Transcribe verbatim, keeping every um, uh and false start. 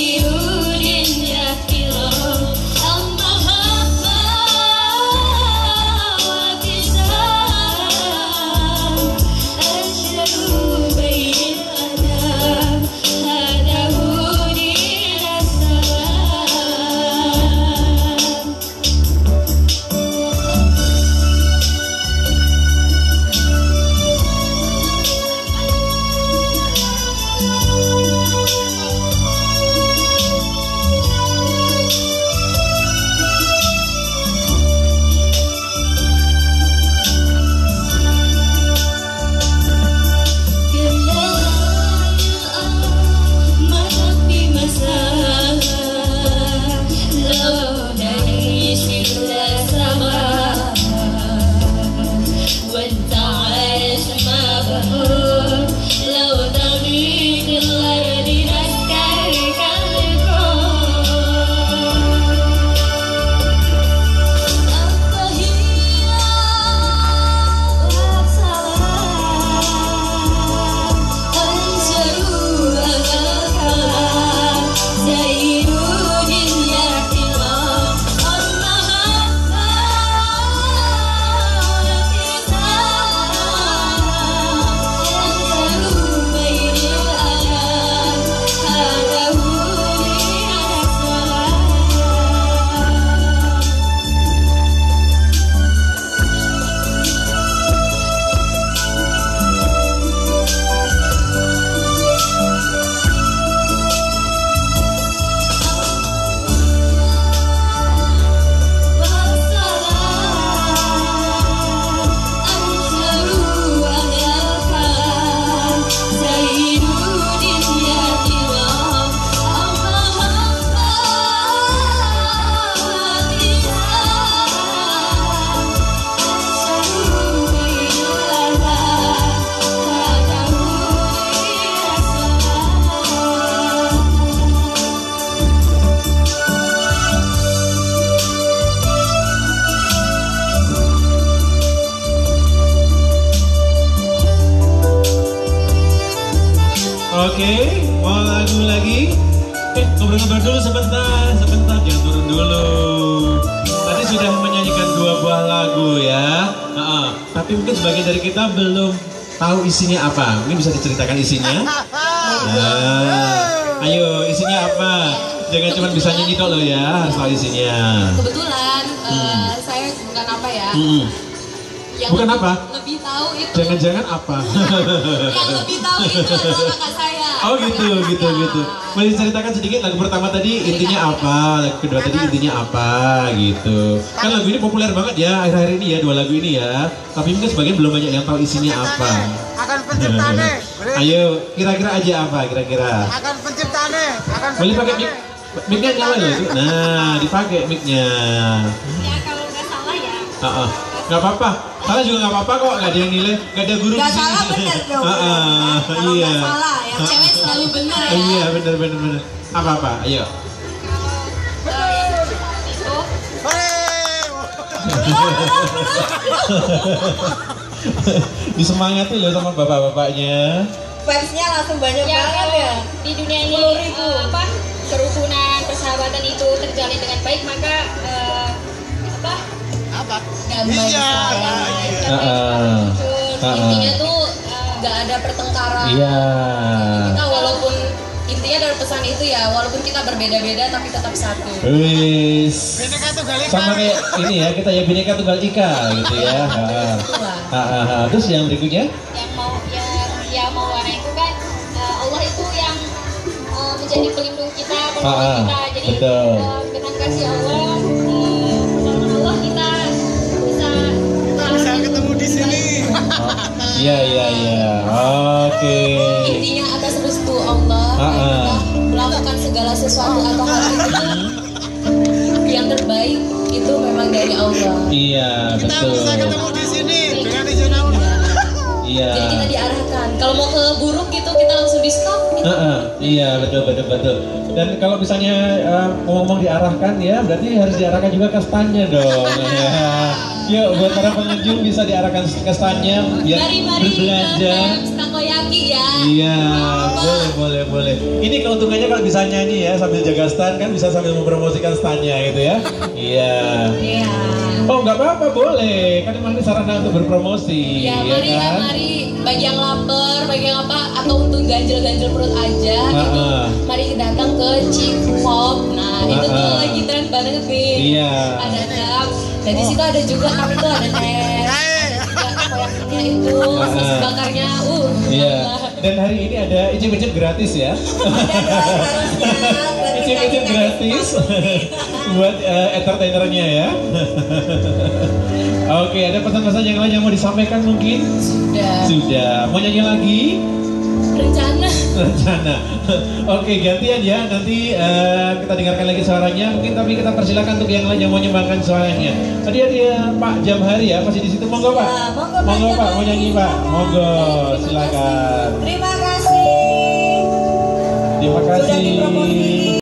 Oke, mau lagu lagi? Eh, ngobrol-ngobrol dulu sebentar, sebentar, jangan turun dulu. Tadi sudah menyanyikan dua buah lagu ya. Uh-uh. Tapi mungkin sebagian dari kita belum tahu isinya apa. Mungkin bisa diceritakan isinya. Nah, ayo isinya apa? Jangan cuma bisa nyanyi tok loh ya, harus tahu isinya. Kebetulan hmm. uh, saya bukan apa ya. Hmm. Yang bukan lebih, apa? Lebih tahu itu. Jangan-jangan apa? Yang lebih tahu itu adalah kakak saya. Oh gitu, gitu, ya. gitu. Boleh diceritakan sedikit lagu pertama tadi intinya apa? Lagu kedua tadi intinya apa? Gitu. Kan lagu ini populer banget ya akhir-akhir ini ya, dua lagu ini ya. Tapi mungkin sebagian belum banyak yang tahu isinya apa. Akan penciptaannya. Ayo, kira-kira aja apa? Kira-kira. Akan penciptaannya. Akan boleh pakai mic? Mic-nya nyala loh itu. Nah, dipakai mic-nya. Ya kalau nggak salah ya. Uh -uh. Gak apa-apa, salah juga gak apa-apa kok, gak ada yang nilai, gak ada guru gak salah bener dong. uh -uh. Kalau iya. gak salah ya, cewek selalu bener ya. Iya bener bener bener. Apa-apa, ayo. Disemangati loh sama bapak-bapaknya. Fansnya langsung banyak ya, banget ya. Di dunia ini uh, apa kerukunan, persahabatan itu terjalin dengan baik, maka uh, apa? Apa? Damai. Iya. Intinya tuh nggak ada pertengkaran. Iya. Kita walaupun intinya dari pesan itu ya, walaupun kita berbeda-beda tapi tetap satu. Wis. Bineka Tunggal Ika. Sama kayak ini ya, kita ya Bineka Tunggal Ika gitu ya. Hahaha. Terus yang berikutnya? Yang mau yang yang mau warna itu kan uh, Allah itu yang uh, menjadi pelindung kita, penolong kita. Jadi uh, dengan kasih Allah, uh, pertolongan Allah kita bisa uh, bisa ketemu di sini. Iya iya iya. Oke. Intinya atas restu Allah, kita melakukan segala sesuatu atau hal itu yang terbaik itu memang dari Allah. Iya betul. Kita bisa ketemu di sini dengan izin Allah. Iya. Jadi kita diarahkan. Kalau mau ke buruk gitu kita langsung di stop. Gitu. Uh -uh. Iya betul betul betul. Dan kalau misalnya uh, ngomong diarahkan ya, berarti harus diarahkan juga ke standnya dong. Ya. Yuk buat para pengunjung bisa diarahkan ke standnya biar berbelanja. kaki ya. Iya, boleh, boleh, boleh. Ini keuntungannya kalau bisa nyanyi ya sambil jaga stand kan bisa sambil mempromosikan standnya gitu ya. Iya. Iya. Oh nggak apa-apa boleh, kan emang ini sarana untuk berpromosi. Ya, ya mari kan? ya, mari bagi yang lapar, bagi yang apa, atau untuk ganjel-ganjel perut aja Ha-ha. gitu. Mari kita datang ke Cipop. Nah, itu tuh Ha-ha. lagi tren banget nih. Iya. Ada dap. Dan di situ ada juga kami tuh ada teh. Koyaknya itu, Ha-ha. sosis bakarnya, uh. Iya. Allah. Dan hari ini ada icip-icip gratis ya. Icip-icip gratis buat uh, entertainernya ya. Oke, ada pesan-pesan yang lain yang mau disampaikan mungkin? Sudah. Sudah. Mau nyanyi lagi? Rencana. Rencana. Oke, gantian ya. Nanti uh, kita dengarkan lagi suaranya. Mungkin tapi kita persilakan untuk yang lain yang mau nyumbangkan suaranya. Tadi ada Pak Jamhari ya, masih di situ. Monggo Pak. Ya, monggo, Pak Monggo Pak, Jamhari, mau nyanyi Pak. silakan. Monggo, silakan. Terima kasih. Terima Sudah kasih. dipromosi.